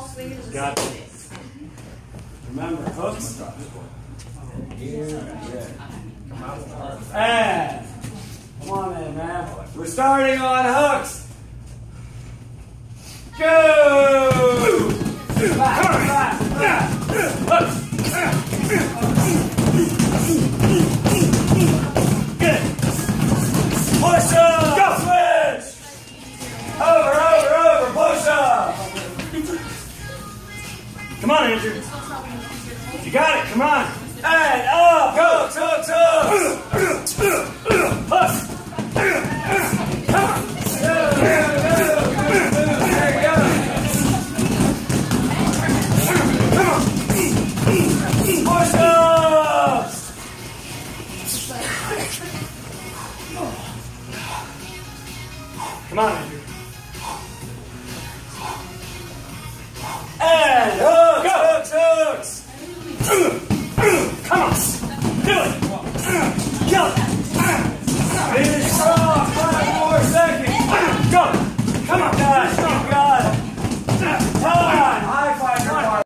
Got it. Remember, hooks. And come on in, man. We're starting on hooks. Go! Fast, fast, fast. Good. Push up. Go. Switch. Over. Push up. Come on, Andrew. You got it. Come on. And up. Go. Hooks. Come on. There you go. Push-ups! Come on, Andrew. And hooks! Come on! Do it! Kill it! Finish strong! 5 more seconds! Go! Come on!